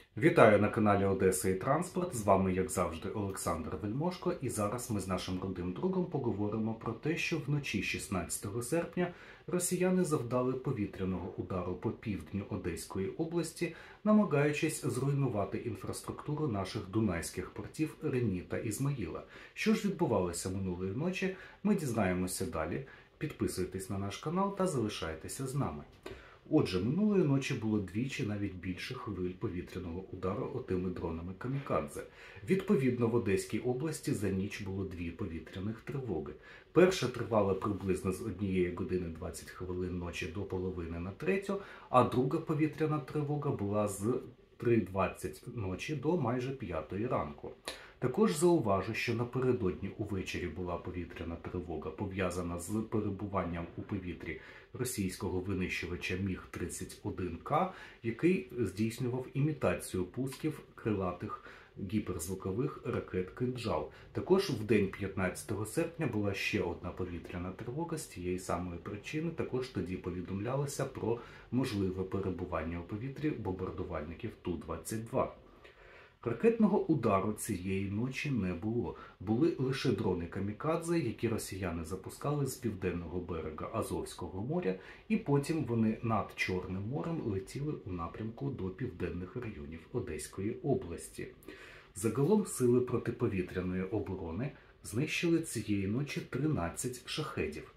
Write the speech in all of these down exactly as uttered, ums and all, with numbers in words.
Вітаю на каналі Одеса і Транспорт. З вами, як завжди, Олександр Вельмошко. І зараз ми з нашим родним другом поговоримо про те, що вночі шістнадцятого серпня росіяни завдали повітряного удару по півдню Одеської області, намагаючись зруйнувати інфраструктуру наших дунайських портів Рені та Ізмаїла. Що ж відбувалося минулої ночі, ми дізнаємося далі. Підписуйтесь на наш канал та залишайтеся з нами. Отже, минулої ночі було двічі навіть більше хвиль повітряного удару отими дронами камікадзе. Відповідно, в Одеській області за ніч було дві повітряних тривоги. Перша тривала приблизно з однієї години двадцять хвилин ночі до половини на третю, а друга повітряна тривога була з три двадцять ночі до майже п'ятої ранку. Також зауважу, що напередодні увечері була повітряна тривога, пов'язана з перебуванням у повітрі російського винищувача Міг тридцять один К, який здійснював імітацію пусків крилатих гіперзвукових ракет «Кинджал». Також в день п'ятнадцятого серпня була ще одна повітряна тривога з тієї самої причини. Також тоді повідомлялося про можливе перебування у повітрі бомбардувальників Ту двадцять два. Ракетного удару цієї ночі не було. Були лише дрони камікадзе, які росіяни запускали з південного берега Азовського моря, і потім вони над Чорним морем летіли у напрямку до південних районів Одеської області. Загалом сили протиповітряної оборони знищили цієї ночі тринадцять шахедів.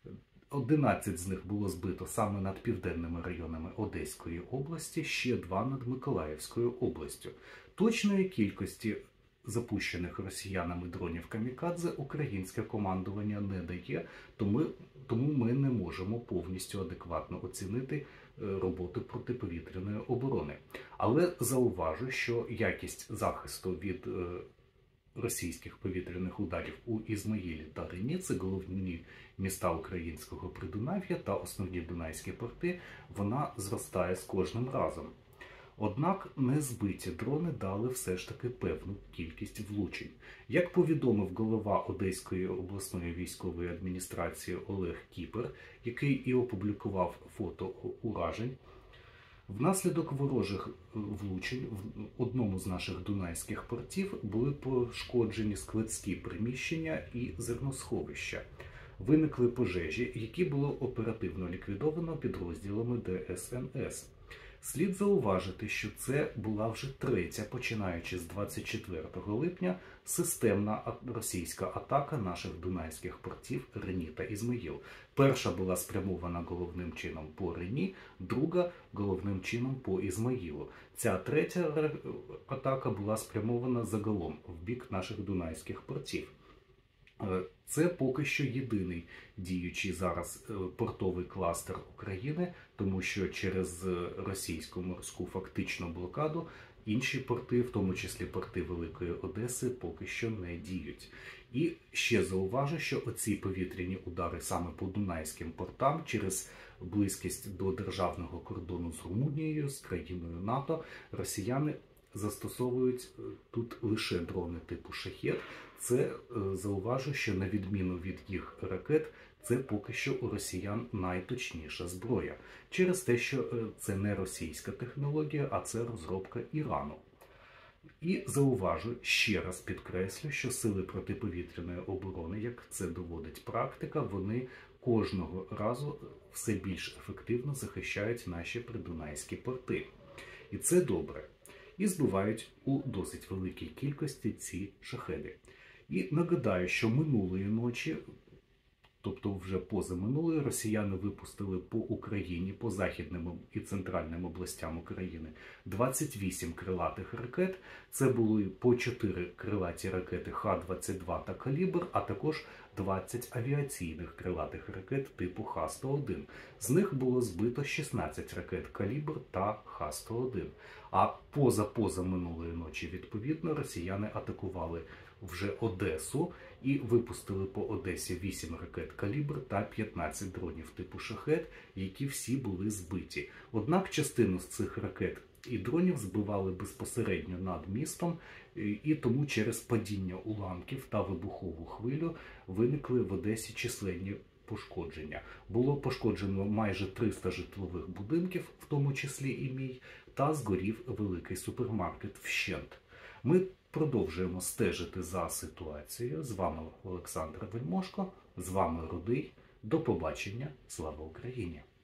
одинадцять з них було збито саме над південними районами Одеської області, ще два над Миколаївською областю. Точної кількості запущених росіянами дронів камікадзе українське командування не дає, тому, тому ми не можемо повністю адекватно оцінити роботу протиповітряної оборони. Але зауважу, що якість захисту від російських повітряних ударів у Ізмаїлі та Рені, це головні міста українського Придунав'я та основні дунайські порти, вона зростає з кожним разом. Однак незбиті дрони дали все ж таки певну кількість влучень. Як повідомив голова Одеської обласної військової адміністрації Олег Кіпер, який і опублікував фото уражень, внаслідок ворожих влучень в одному з наших дунайських портів були пошкоджені складські приміщення і зерносховища. Виникли пожежі, які було оперативно ліквідовано підрозділами Де Ес Ен Ес. Слід зауважити, що це була вже третя, починаючи з двадцять четвертого липня, системна російська атака наших дунайських портів Рені та Ізмаїл. Перша була спрямована головним чином по Рені, друга – головним чином по Ізмаїлу. Ця третя атака була спрямована загалом в бік наших дунайських портів. Це поки що єдиний діючий зараз портовий кластер України, тому що через російську морську фактичну блокаду інші порти, в тому числі порти Великої Одеси, поки що не діють. І ще зауважу, що оці повітряні удари саме по дунайським портам через близькість до державного кордону з Румунією, з країною НАТО, росіяни застосовують тут лише дрони типу «Шахед». Це, зауважу, що на відміну від їх ракет, це поки що у росіян найточніша зброя. Через те, що це не російська технологія, а це розробка Ірану. І зауважу, ще раз підкреслю, що сили протиповітряної оборони, як це доводить практика, вони кожного разу все більш ефективно захищають наші придунайські порти. І це добре. І збивають у досить великій кількості ці шахеди. І нагадаю, що минулої ночі, тобто вже позаминулої, росіяни випустили по Україні, по західним і центральним областям України двадцять вісім крилатих ракет. Це були по чотири крилаті ракети Х двадцять два та «Калібр», а також двадцять авіаційних крилатих ракет типу Х сто один. З них було збито шістнадцять ракет «Калібр» та Х сто один. А поза-поза минулої ночі, відповідно, росіяни атакували вже Одесу і випустили по Одесі вісім ракет «Калібр» та п'ятнадцять дронів типу «Шахед», які всі були збиті. Однак частину з цих ракет і дронів збивали безпосередньо над містом, і тому через падіння уламків та вибухову хвилю виникли в Одесі численні пошкодження. Було пошкоджено майже триста житлових будинків, в тому числі і мій, та згорів великий супермаркет вщент. Ми продовжуємо стежити за ситуацією. З вами Олександр Вельмошко, з вами Рудий. До побачення. Слава Україні!